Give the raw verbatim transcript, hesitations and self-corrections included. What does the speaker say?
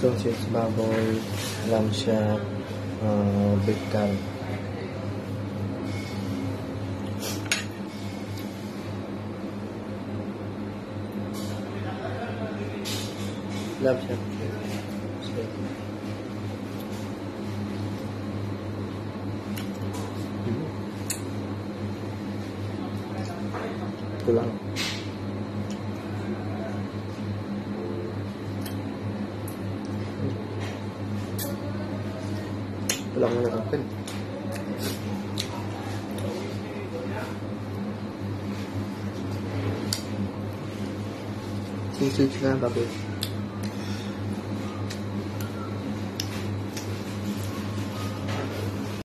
sosis baboy, lamb shank, uh, bacon. Lamb shank. Ito lang. Ito lang na natin. Sisig na baboy.